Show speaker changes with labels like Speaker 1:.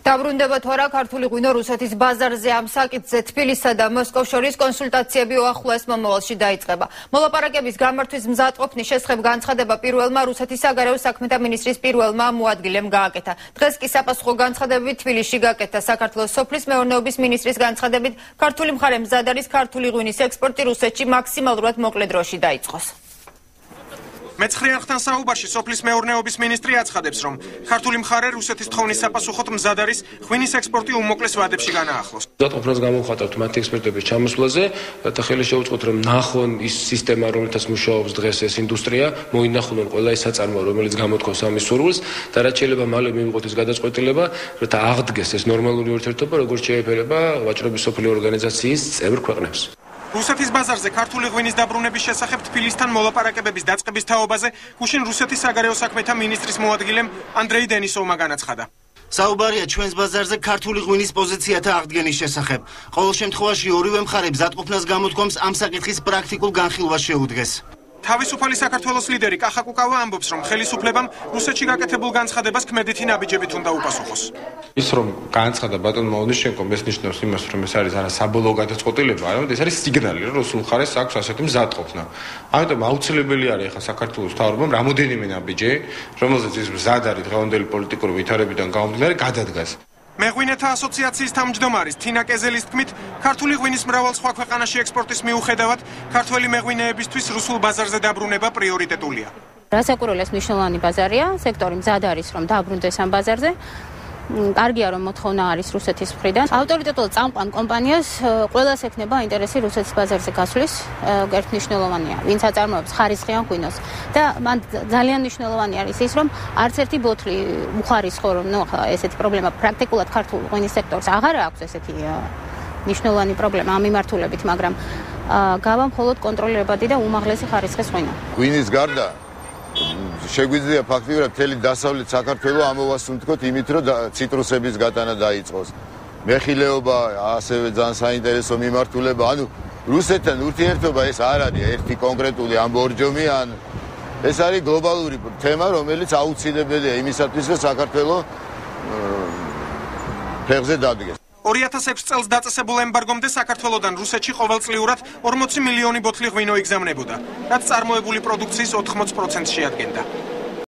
Speaker 1: დაბრუნდება თუ არა ქართული ღვინო რუსეთის ბაზარზე ამ საკითხზე თბილისსა და მოსკოვს შორის კონსულტაციები უახლოეს მომავალში დაიწყება. მოლაპარაკების გამართვის მზადყოფნის შესახებ განცხადება პირველმა რუსეთის საგარეო საქმეთა მინისტრის პირველმა მოადგილემ გააკეთა. დღეს კი საპასუხო განცხადებები თბილისში გააკეთა. საქართველოს სოფლის მეურნეობის მინისტრის განცხადებით ქართული მხარე მზად არის ქართული ღვინის ექსპორტი რუსეთში მაქსიმალურად მოკლე დროში დაიწყოს.
Speaker 2: მეცხრე არხთან საუბარში სოფლის მეურნეობის მინისტრი აცხადებს, რომ ქართული მხარე რუსეთის თხოვნის საპასუხოდ მზად არის ღვინის ექსპორტი უმოკლეს ვადებში განაახლოს.
Speaker 3: მზადყოფნას გამოვხატავთ მათი ექსპერტების ჩამოსვლაზე და ხელი შეუწყოთ, რომ ნახონ ის სისტემა, რომელთაც მუშაობს დღეს ეს ინდუსტრია, მოინახულონ ყველა ის საწარმოო, რომელიც გამოთქვას ამის სურვილს და რაც შეიძლება მალე მივიღოთ ის გადაწყვეტილება, რათა აღდგეს ეს ნორმალური ურთიერთობა, როგორც შეეფერება ვაჭრობის სოფლიო ორგანიზაციის წევრ ქვეყნებს.
Speaker 2: რუსეთის ბაზარზე ქართული ღვინის დაბრუნების შესახებ თბილისთან მოლაპარაკებების დაწყების თაობაზე გუშინ რუსეთის საგარეო საქმეთა მინისტრის მოადგილემ ანდრეი დენისოვმა განაცხადა.
Speaker 4: საუბარია ჩვენს ბაზარზე ქართული ღვინის პოზიციათა აღდგენის შესახებ. ყოველ შემთხვევაში ორივე მხარე მზადყოფნას გამოთქვამს ამ საკითხის პრაქტიკულ განხილვას შეუდგეს.
Speaker 2: თავისუფალი საქართველოს ლიდერი კახა კუკავა ამბობს, რომ ხელისუფლებამ რუსეთში გაკეთებულ განცხადებას ქმედითი ნაბიჯებით უნდა უპასუხოს.
Speaker 5: ის რომ განაცხადა ბატონმა ონიშენკომ ეს ნიშნავს იმას, რომ ეს არის არა საბოლოო გადაწყვეტილება, არამედ ეს არის სიგნალი, რომ რუსულ მხარეს აქვს ასეთი მზადყოფნა. ამიტომ აუცილებელი არის ახლა საქართველოს მთავრობამ რამოდენიმე ნაბიჯი, რომელზეც ის მზად არის დღევანდელი პოლიტიკური ვითარებიდან გამომდინარე გადადგას.
Speaker 2: მეღვინეთა ასოციაციის თავმჯდომარის თინა კეზელის თქმით, ქართული ღვინის მრავალ სხვა ქვეყანაში ექსპორტის მიუხედავად, ქართველი მეღვინეებისთვის რუსულ ბაზარზე დაბრუნება პრიორიტეტულია.
Speaker 6: რასაკვირველია, მნიშვნელოვანი ბაზარია, სექტორი მზად არის, რომ დაბრუნდეს ამ ბაზარზე. კარგია, რომ მოთხოვნა არის რუსეთის მხრიდან. ავტორიტეტულად წამყვან კომპანიას ყველას ექნება ინტერესი რუსეთის ბაზარზე გასვლის, ერთ მნიშვნელოვანია, ვინც აწარმოებს ხარისხიან ღვინოს. და მან ძალიან მნიშვნელოვანი არის ის, რომ არც ერთი ბოთლი უხარისხო, რომ ესეთი პრობლემა პრაქტიკულად ქართულ ღვინის სექტორს აღარ აქვს ესეთი მნიშვნელოვანი პრობლემა ამ მიმართულებით, მაგრამ გავა მხოლოდ კონტროლირებადი და უმაღლესი ხარისხის ღვინო.
Speaker 7: ღვინის გარდა შეგვიძლია ფაქტიურად მთელი დასავლეთ საქართველო ამოვასუნთქოთ იმით, რომ ციტრუსების გატანა დაიწყოს. მეხილეობა ასევე ძალიან საინტერესო მიმართულება. ანუ რუსეთთან ურთიერთობა ეს არ არის ერთი კონკრეტული ამბორჯომი, ან ეს არის გლობალური თემა, რომელიც აუცილებელია იმისათვის, რომ საქართველო ფეხზე დადგეს.
Speaker 2: 2006 წელს დაწესებულ ემბარგომდე საქართველოდან რუსეთში ყოველწლიურად 40 მილიონი ბოთლი ღვინო იგზავნებოდა, რაც წარმოებული პროდუქციის 80%-ს შეადგენდა.